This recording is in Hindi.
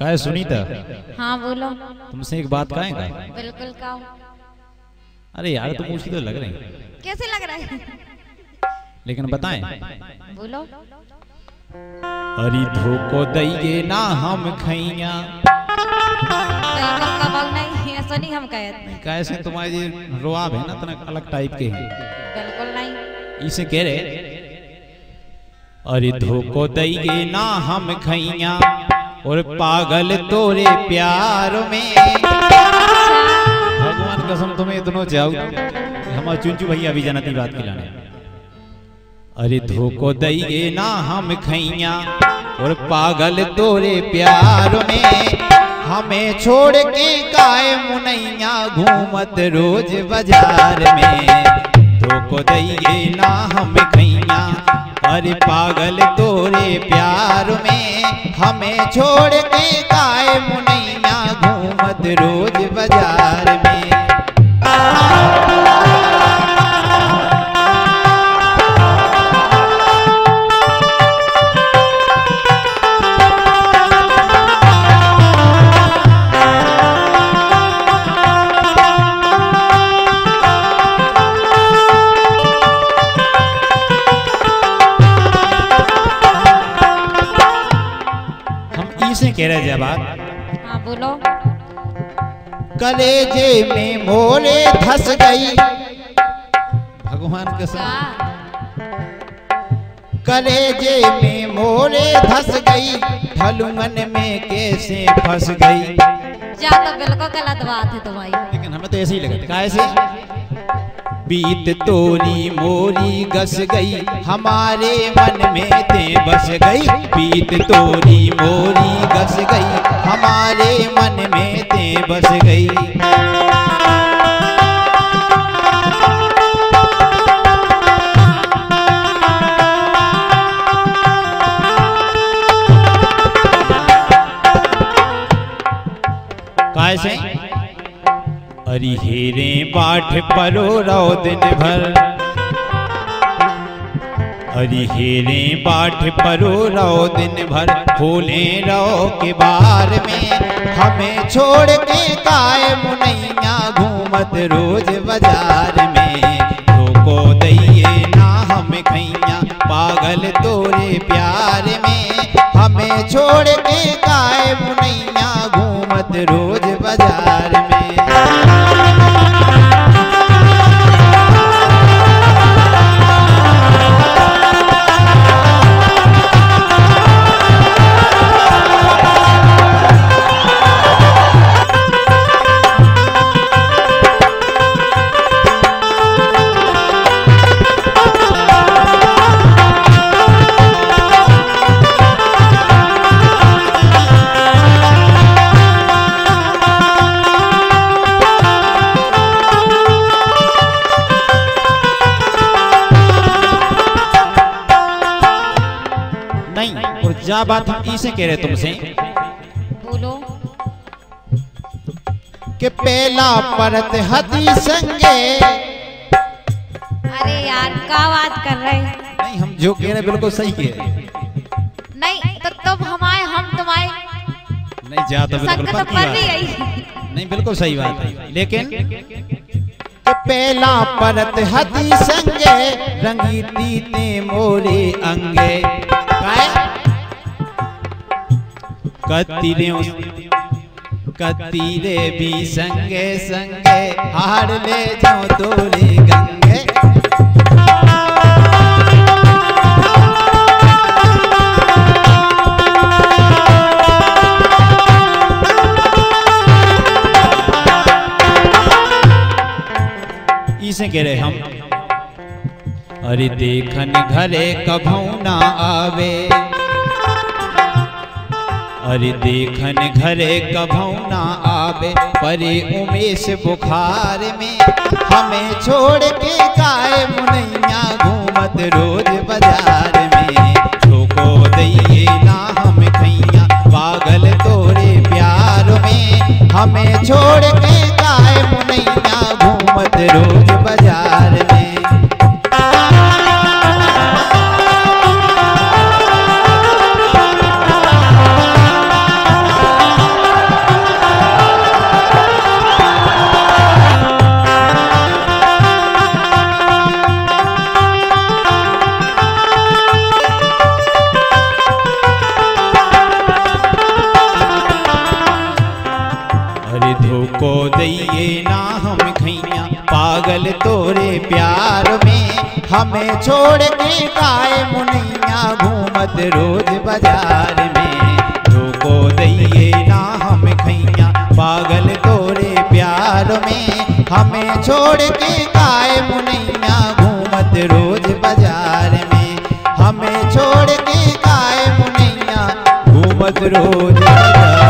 काय सुनीता? हाँ बोलो। तुमसे एक बात कहेंगे? बिल्कुल कहो। अरे यार तुम मुझे तो लग रही। कैसे लग रहा है? नहीं बताएं। बोलो। अरे धोखो दइए ना हम खैया। नहीं ऐसा नहीं हम कहते। कैसे तुम्हारे रुआब है ना तना अलग टाइप के हैं। बिल्कुल नहीं। इसे कह रहे अरे धोखो दइए ना हम खैया और पागल तोरे प्यार में। भगवान कसम तुम्हें इतनो चाहूँ हमारे चुंचू भैया भी जनती बात खिलाने। अरे धोखो दइए ना हम खैया और पागल तोरे प्यार में। हमें छोड़ के काय मुनैया घूमत रोज बाजार में। धोखो दइए ना हम खैया अरे पागल तोरे प्यार में। हमें छोड़ के काय मुनैया घूमत रोज बाजार में। कह रहे जब आप हाँ बोलो। कलेजे में मोरे धस गई। भगवान कसम कलेजे में मोरे धस गई। ढलुमन में कैसे फंस गई। जा तो बिल्कुल गलत बात है तुम्हारी। लेकिन हमें तो ऐसे ही लगता कैसे बीत तोरी मोरी गस गई। हमारे मन में ते बस गई। बीत तोरी मोरी गस गई। हमारे मन में ते बस गई। कैसे अरे हेरे बाट परो रो दिन भर। अरे हेरे बाट परो रो दिन भर। फूले रो के बार में। हमें छोड़ के काय मुनैया घूमत रोज बाजार में। धोखो दइए ना हम खैया पागल तोरे प्यार में। हमें छोड़ के काय मुनैया घूमत रोज बाजार में। जा बात हम इसे कह रहे तुमसे। बोलो। कि पहला परत हदी संगे। अरे यार क्या बात कर रहे हैं? नहीं हम जो कह रहे बिल्कुल सही कह रहे। नहीं तो तुम हमारे हम तुम्हारे नहीं जा तो बिल्कुल तो पर भी गई। नहीं बिल्कुल सही बात है। लेकिन कि पहला परत हदी संगे रंगीती ते मोरे अंगे। कतीरे भी संगे संगे हार ले जाओ तोरे गंगे। इसे कह रहे हम अरे देखन घरे कभू ना आवे। अरे देखन घरे कभू ना आवे। परे उमेश बुखार में। हमें छोड़ के काय मुनैया घूमत रोज बाजार में। धोखो दइए ना हम खैया पागल तोरे प्यार में। हमें छोड़ के काय मुनैया घूमत रोज बाजार में। हमें छोड़ के काय मुनैया घूमत रोज बाजार में। धोखो दइए ना हम खैया पागल तोरे प्यार में। हमें छोड़ के काय मुनैया घूमत रोज बाजार में। हमें छोड़ के काय मुनैया घूमत रोज बाजार